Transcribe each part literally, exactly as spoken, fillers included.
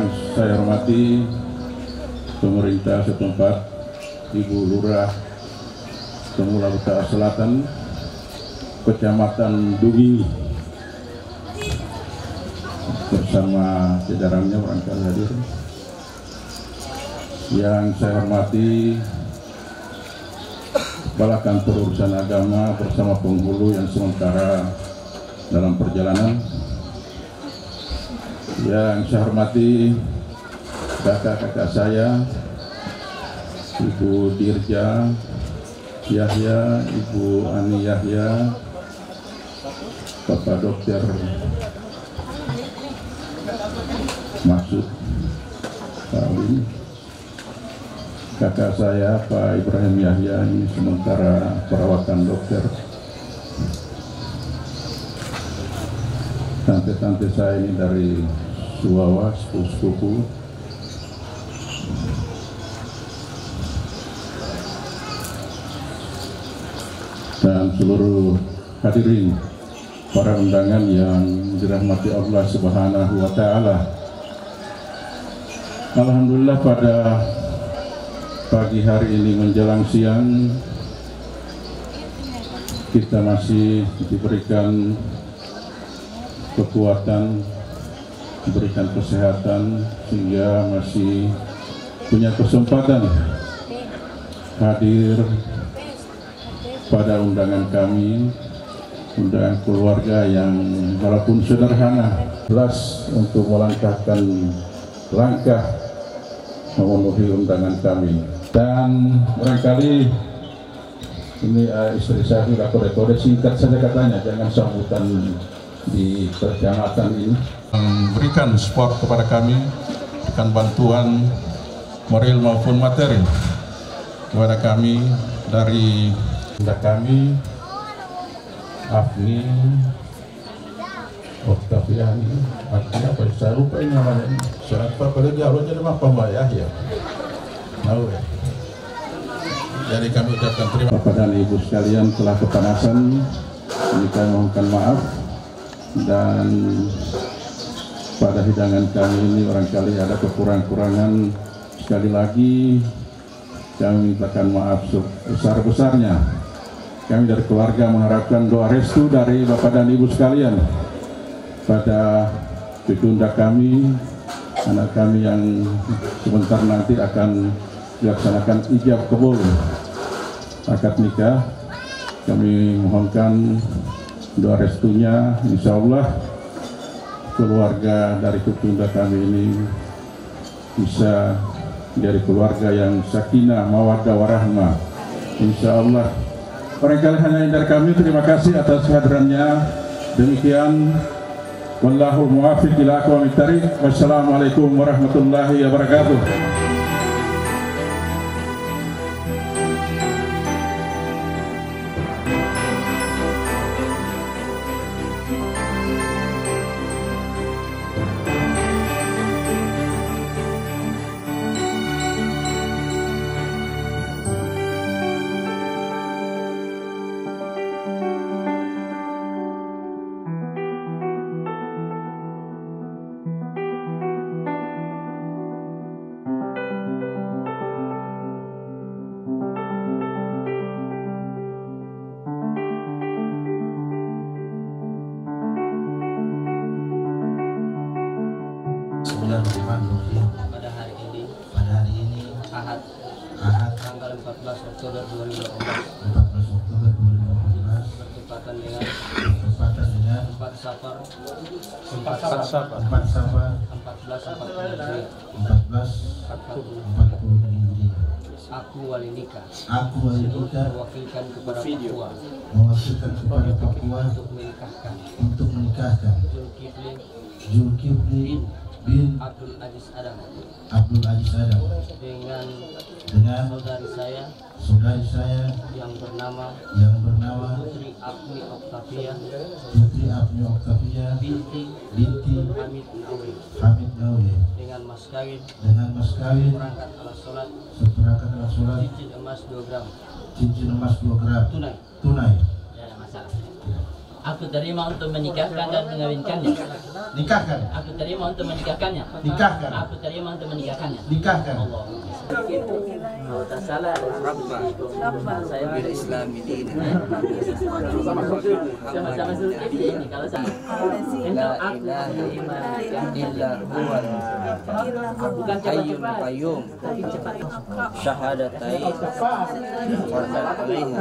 Yang saya hormati pemerintah setempat, Ibu Lurah Temula Utara Selatan, Kecamatan Dugi, bersama jajarannya barangkali hadir. Yang saya hormati Kepala Kantor Urusan Agama bersama penghulu yang sementara dalam perjalanan. Yang saya hormati kakak-kakak saya, Ibu Dirja Yahya, Ibu Ani Yahya, Bapak Dokter Maksud Kawin, kakak saya Pak Ibrahim Yahya, ini sementara perawatan dokter. Tante-tante saya ini dari Suwawa, sepupu-sepupu. Dan seluruh hadirin, para undangan yang dirahmati Allah Subhanahu wa Ta'ala. Alhamdulillah, pada pagi hari ini menjelang siang kita masih diberikan kekuatan, diberikan kesehatan, sehingga masih punya kesempatan hadir pada undangan kami, undangan keluarga yang walaupun sederhana, jelas untuk melangkahkan langkah memenuhi undangan kami. Dan barangkali ini uh, istri saya sudah kode-kode, singkat saja katanya, jangan sambutan di kecamatan ini. Memberikan support kepada kami, berikan bantuan moral maupun materi kepada kami dari bunda kami, Afni Oktaviani, Afni apa saya lupa ini namanya. Siapa pada jauh jadi apa Mbak Yahya? Tahu ya. Jadi kami ucapkan terima kasih. Bapak dan Ibu sekalian telah kepanasan, ini kami mohonkan maaf. Dan pada hidangan kami ini barangkali ada kekurangan-kurangan. Sekali lagi kami mintakan maaf sebesar-besarnya. Kami dari keluarga mengharapkan doa restu dari Bapak dan Ibu sekalian pada ibunda kami, anak kami yang sebentar nanti akan dilaksanakan ijab kabul akad nikah. Kami mohonkan doa restunya, insya Allah keluarga dari ibunda kami ini bisa dari keluarga yang sakinah, mawaddah, warahmah, insya Allah. Barangkali hanya dari kami, terima kasih atas kehadirannya. Demikian, wallahu muwaffiq ila aqwamit thariq. Wassalamualaikum warahmatullahi wabarakatuh. Bismillahirrahmanirrahim. Pada hari ini, pada hari ini Ahad, Ahad, tanggal empat belas Oktober dua ribu delapan belas, empat belas Oktober dua ribu delapan belas, bertepatan dengan bertepatan dengan empat Safar empat Safar empat Safar empat belas empat puluh Hijriah. empat belas empat puluh Hijriah. Aku wali nikah. Aku wali nikah Mewakilkan kepada Papua mewakilkan kepada Papua untuk menikahkan untuk menikahkan Zulkifli Zulkifli bin Abdul Aziz Adam Abdul Aziz Adam dengan dengan saudari saya saudari saya yang bernama yang bernama Putri Afni Oktavia Putri Afni Oktavia binti binti Hamid Nawawi Hamid Nawawi dengan mas kawin dengan mas kawin perangkat alas sholat seperangkat alat sholat cincin emas dua gram cincin emas dua gram tunai. tunai. Tidak ada masalah. Aku terima untuk menikahkan dan mengawinkannya. Nikahkan. Aku terima untuk menikahkannya. Nikahkan. Aku terima untuk menikahkannya. Nikahkan. Allah. Kalau tak salah, saya bil Islami dinan. sama-sama Zulkifli ini kalau saya. La ilaha illa huwal Bukan hayyul cepat-cepat. qayyum. Tapi cepat. Syahadatain wa alaiha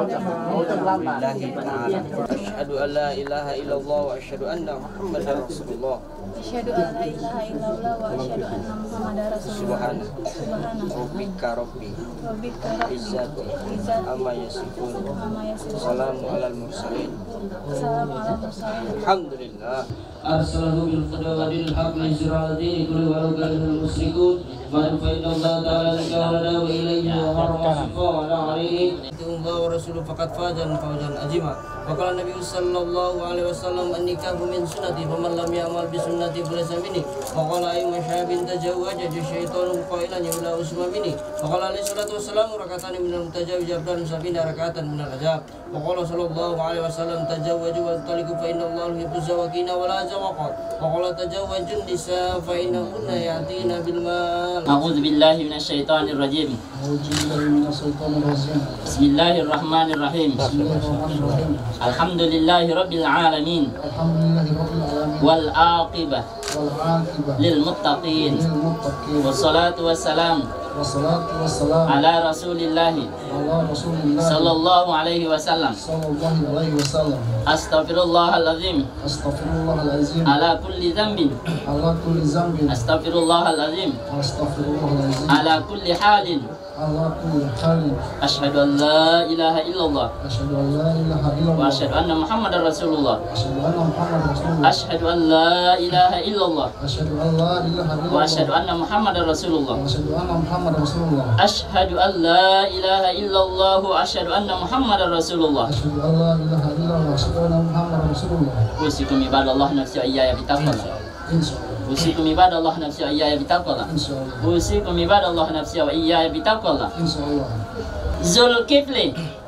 billahi ta'ala. Asyhadu an la ilaha illallah wa asyhadu anna Muhammadar Rasulullah. Asyhadu an la ilaha illallah wa asyhadu anna Muhammadar Rasulullah. Subhana Subhana rabbika rabbi rabbika rabbil izzati izzati amma yasifun. amma yasifun. Salamun alal mursalin. Assalamu ala mursalin. Alhamdulillah. أرسله بالهدى ودين الحق ليظهره على الدين كله ولو كره المشركون وإن فإن الله تعالى ذكرنا وإليه وحرم الشقاء على عليه الله ورسوله فقد فاز فوزا عظيما. وقال النبي صلى الله عليه وسلم النكاح من سنتي فمن لم يعمل بسنتي فليس مني. وقال أيما شاب تزوج الشيطان قائلا يولى أسمى مني. وقال عليه الصلاة والسلام ركعتان من المتزوج أفضل من سبعين ركعة من العذاب. وقال صلى الله عليه وسلم تزوجوا وانطلقوا فإن الله يحب الزواجين ولا زواقات. وقال تزوجوا النساء فإنهن يأتين بالمال. أعوذ بالله من الشيطان الرجيم. أعوذ بالله من الشيطان الرجيم. بسم الله الرحمن الرحيم. بسم الله الرحمن الرحيم. الحمد لله رب العالمين الحمد لله رب العالمين. والعاقبة والعاقبة للمتقين للمتقين. والصلاة والسلام والصلاة والسلام على رسول الله على رسول الله صلى الله عليه وسلم. صلى الله عليه وسلم. أستغفر الله العظيم أستغفر الله العظيم على كل ذنب. على كل ذنب. أستغفر الله العظيم أستغفر الله العظيم على كل حال. على كل حال. أشهد أن لا إله إلا الله أشهد أن لا إله إلا الله. وأشهد أن محمد رسول الله. أشهد أن محمد رسول الله. أشهد أن لا إله إلا الله أشهد أن لا إله إلا الله. وأشهد أن محمد رسول الله. وأشهد أن محمد رسول الله. أشهد أن لا إله إلا الله وأشهد أن محمد رسول الله. أشهد أن لا إله إلا الله. وأشهد أن محمد رسول الله. أوصيكم عباد الله نفسي وإياي بتقوى الله. إن شاء الله. أوصيكم عباد الله نفسي وإياي بتقوى الله. إن شاء الله. أوصيكم عباد الله نفسي وإياي بتقوى الله. إن شاء الله. Zulkifli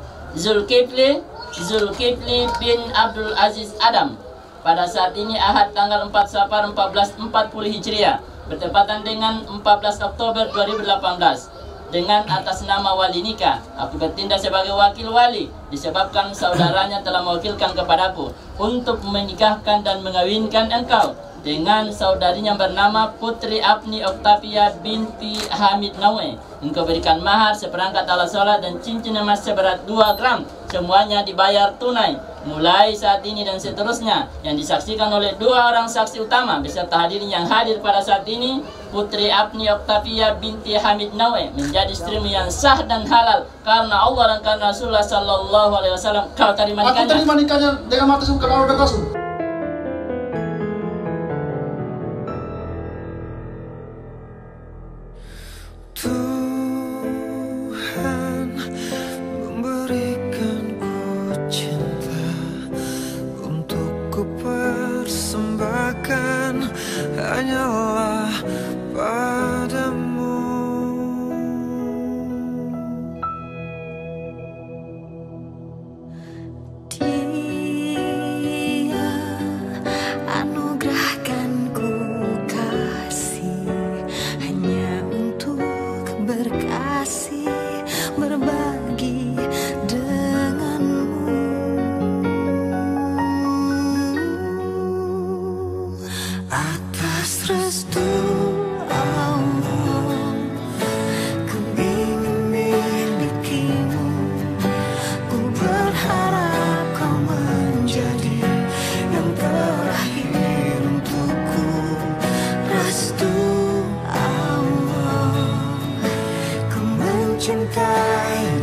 Zulkifli Zulkifli bin Abdul Aziz Adam pada saat ini Ahad tanggal empat Safar seribu empat ratus empat puluh Hijriah bertepatan dengan empat belas Oktober dua ribu delapan belas. Dengan atas nama wali nikah, aku bertindak sebagai wakil wali disebabkan saudaranya telah mewakilkan kepadaku untuk menikahkan dan mengawinkan engkau dengan saudarinya bernama Putri Apni Oktavia binti Hamid Nawe. Engkau berikan mahar seperangkat alat sholat dan cincin emas seberat dua gram. Semuanya dibayar tunai. Mulai saat ini dan seterusnya yang disaksikan oleh dua orang saksi utama beserta hadirin yang hadir pada saat ini, Putri Apni Oktavia binti Hamid Nawe menjadi istrimu yang sah dan halal karena Allah dan karena Rasulullah Sallallahu Alaihi Wasallam. Kau terima nikahnya? Aku terima nikahnya dengan mata suka Allah dan Rasul. Tuhan memberikanku cinta untuk kupersembahkan hanyalah padamu. Dia anugerahkan ku kasih hanya untuk berkasih berbagi denganmu. Atas restu Allah ku ingin milikimu. Ku berharap kau menjadi yang terakhir untukku. Restu Allah ku mencintai